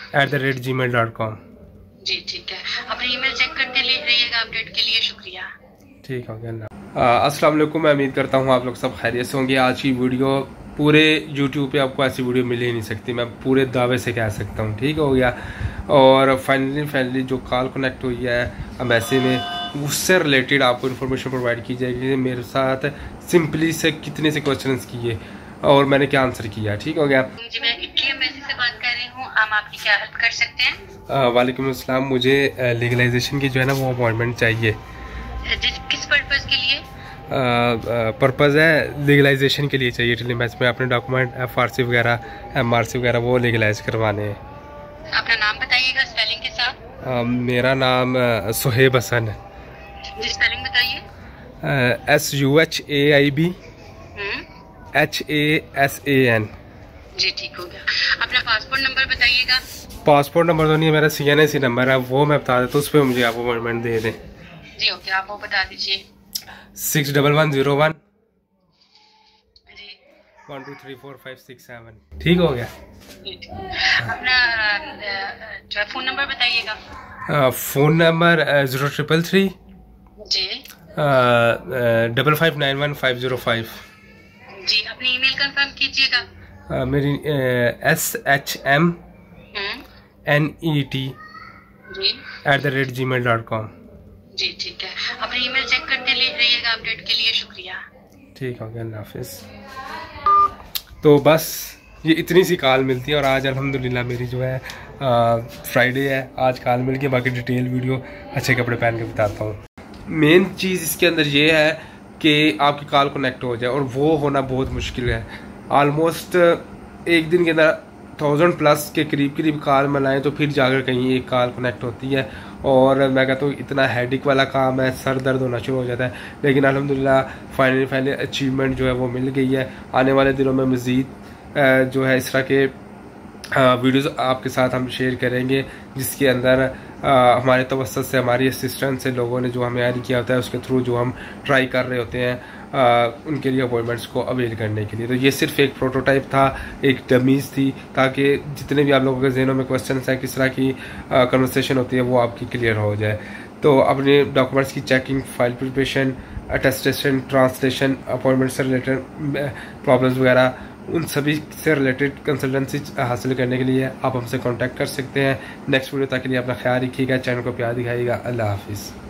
@gmail.com। जी ठीक है, अपने ईमेल चेक करते रहिएगा। अपडेट के लिए शुक्रिया। ठीक हो गया। अस्सलाम वालेकुम। मैं उम्मीद करता हूँ आप लोग सब खैरियत से होंगे। आज की वीडियो पूरे YouTube पे आपको ऐसी वीडियो मिल ही नहीं सकती, मैं पूरे दावे से कह सकता हूँ। ठीक हो गया। और फाइनली जो कॉल कनेक्ट हुई है एम्बेसी में, उससे रिलेटेड आपको इन्फॉर्मेशन प्रोवाइड की जाएगी। मेरे साथ सिंपली से कितने से क्वेश्चंस किए और मैंने क्या आंसर किया। ठीक हो गया। जी मैं इटली एम्बेसी से बात कर रही हूँ, हम आपकी क्या हेल्प कर सकते हैं? वालेकुम अस्सलाम। मुझे लीगलाइजेशन की जो है ना वो अपॉइंटमेंट चाहिए। किस पर्पज के लिए? पर्पज़ है लीगलाइजेशन के लिए चाहिए इटली एम्बेसी में। अपने डॉक्यूमेंट FRC वगैरह MRC वगैरह वो लीगलाइज करवाने हैं। अपना नाम बताइएगा स्पेलिंग के साथ। मेरा नाम सुहेब हसन है। जी स्पेलिंग बताइए। SUHAIB HASAN। जी ठीक हो गया। अपना पासपोर्ट नंबर बताइएगा। पासपोर्ट नंबर तो नहीं है मेरा, CNSC नंबर है, वो मैं बता देता हूँ। उस पर मुझे आप अपॉइंटमेंट दे दें। जी ओके, आप वो बता दीजिए। 61101 जी 1 2 3 4 5 6 7। ठीक हो गया। अपना जो है फ़ोन नंबर बताइएगा। फ़ोन नंबर 0333 जी 5591 जी अपनी ईमेल कंफर्म कीजिएगा। मेरी SHMNET जी @gmail.com। जी ठीक है, अपनी ईमेल चेक करते रहिएगा। अपडेट के लिए शुक्रिया। ठीक हो गया, अल्लाह हाफिज़। तो बस ये इतनी सी कॉल मिलती है और आज अल्हम्दुलिल्लाह मेरी जो है फ्राइडे है, आज कॉल मिल गई। बाकी डिटेल वीडियो अच्छे कपड़े पहन के बताता हूँ। मेन चीज़ इसके अंदर ये है कि आपकी कॉल कनेक्ट हो जाए, और वो होना बहुत मुश्किल है। ऑलमोस्ट एक दिन के अंदर 1000+ के करीब कॉल मिलाएं तो फिर जाकर कहीं एक कॉल कनेक्ट होती है। और मैं कहता हूँ इतना हेडिक वाला काम है, सर दर्द होना शुरू हो जाता है। लेकिन अल्हम्दुलिल्लाह फाइनली अचीवमेंट जो है वो मिल गई है। आने वाले दिनों में मज़ीद जो है इस तरह के वीडियोज़ आपके साथ हम शेयर करेंगे, जिसके अंदर हमारे तवस्सुत से, हमारी असिस्टेंट से, लोगों ने जो हमें ऐड किया होता है उसके थ्रू जो हम ट्राई कर रहे होते हैं उनके लिए अपॉइंटमेंट्स को अवेल करने के लिए। तो ये सिर्फ एक प्रोटोटाइप था, एक डमीज़ थी, ताकि जितने भी आप लोगों के ज़हनों में क्वेश्चन हैं किस तरह की कन्वर्सेशन होती है वो आपकी क्लियर हो जाए। तो अपने डॉक्यूमेंट्स की checking, file preparation, attestation, translation, appointment से रिलेटेड प्रॉब्लम्स वगैरह, उन सभी से रिलेटेड कंसल्टेंसी हासिल करने के लिए आप हमसे कांटेक्ट कर सकते हैं। नेक्स्ट वीडियो तक के लिए अपना ख्याल रखिएगा, चैनल को प्यार दिखाइएगा। अल्लाह हाफिज़।